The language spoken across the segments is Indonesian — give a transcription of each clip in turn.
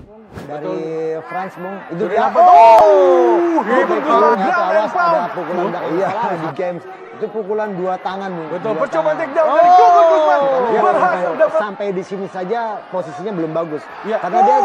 dari Frans, Bung. Itu Dari dia. apa? Ada pukulan di games. Itu pukulan 2 tangan, Bung. Betul, percobaan take down dari Gugun Guzman. Berhasil dapat. Sampai di sini saja posisinya belum bagus. Ya. Karena dia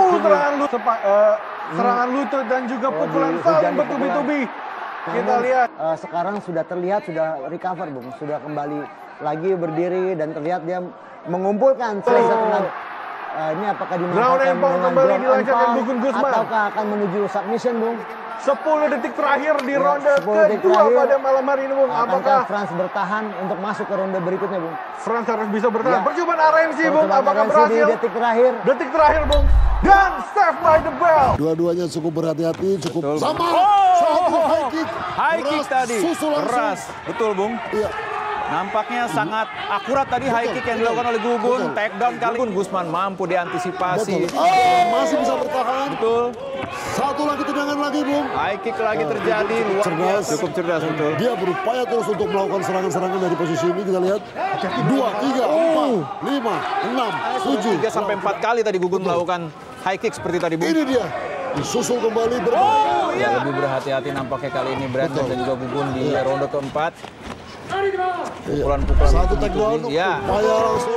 serangan lutut dan juga pukulan saling bertubi-tubi. Kita lihat. Sekarang sudah terlihat, sudah recover, Bung. Sudah kembali lagi berdiri dan terlihat dia mengumpulkan selesai tenaga. Ini apakah Ground and pound kembali dilancarkan Gugun Guzman. Ataukah akan menuju submission, Bung? 10 detik terakhir di ronde 10 detik kedua terakhir. pada malam hari ini, Bung. Akankah Apakah Frans bertahan untuk masuk ke ronde berikutnya, Bung? Frans harus bisa bertahan? Ya. Percobaan RNC, Bung. Percobaan Apakah RNC berhasil? di detik terakhir. Detik terakhir, Bung. Dan Saved by the Bell. Dua-duanya cukup berhati-hati, cukup sama. Satu high kick. High kick tadi. Susul langsung. Keras. Betul, Bung. Iya. Nampaknya sangat akurat tadi high kick yang dilakukan oleh Gugun. Take down kali pun Guzman mampu diantisipasi. Betul. Masih bisa bertahan. Betul. Satu lagi tendangan lagi, Bung. High kick lagi terjadi. Luar biasa. Cukup cerdas, betul. Dia berupaya terus untuk melakukan serangan-serangan dari posisi ini. Kita lihat 2, 3, 4, 5, 6, 7. 3 sampai 4 kali tadi Gugun melakukan high kick seperti tadi, Bung. Ini dia. Disusul kembali berbahaya. Ya, lebih berhati-hati nampaknya kali ini Brandon dan juga Gugun di ronde keempat. Pukulan-pukulan Satu take down. Ya. Upaya langsung.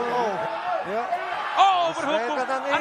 Berhukum.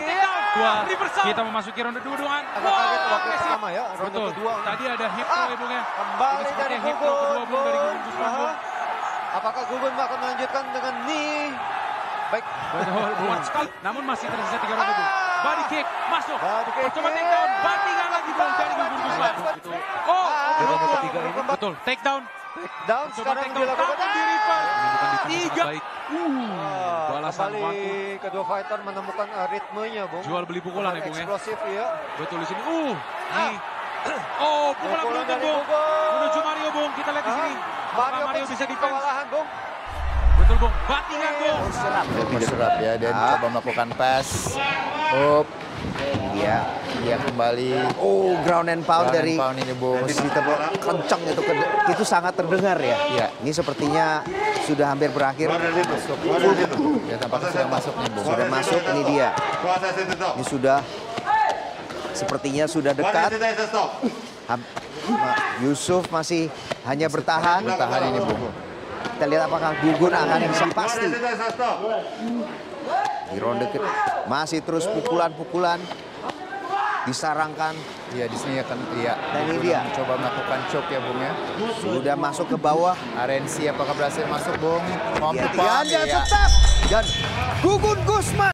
Kita memasuki ronde kedua. Agak kaget waktu pertama ya. Ronde Betul. kedua. Tadi ada hip throw ya, Bung ya. Kembali Ini dari sepertinya hip throw kedua Bung dari Gugun Guzman, Bung. Apakah Gugun akan melanjutkan dengan knee? Baik. Betul, kuat sekali. Namun masih tersisa 3 ronde, Bung. Body kick masuk. Body kick. Coba take down. Bandingan lagi, Bung, dari Gugun Guzman. Oh, ronde ketiga ini. betul. Take down. Down Coba sekarang take down. dilakukan. Namun di reverse. Menunjukkan defense Tiga. sangat baik. Balasan Kembali waktu. kedua fighter menemukan ritmenya, Bung. Jual beli pukulan ya, Bung ya. Eksplosif ya. Betul di sini. Nih. Oh, pukulan beruntun, dari Bung. Gugun. Menuju Mario, Bung. Kita lihat di sini. Apakah Mario bisa defense? kewalahan, Bung. Betul, Bung. Bandingan, Bung. Lebih serap ya, dia coba melakukan pass. Up. Dia kembali. Oh, ground and pound Ground dari and pound ini, Bung. kencang itu sangat terdengar ya. Iya. Ini sepertinya sudah hampir berakhir. Ya, tampaknya sudah masuk nih, Bung. Sudah masuk, ini dia. Ini sudah sepertinya sudah dekat. Yusuf masih hanya bertahan. Bertahan ini, Bung. Kita lihat apakah Gugun akan bisa pasti. Di ronde masih terus pukulan-pukulan disarangkan. Iya, di sini akan Dan ini dia. coba melakukan choke ya, Bung ya. Sudah masuk ke bawah. RNC apakah berhasil masuk, Bung? Mampu Dan tetap. Dan Gugun Guzman.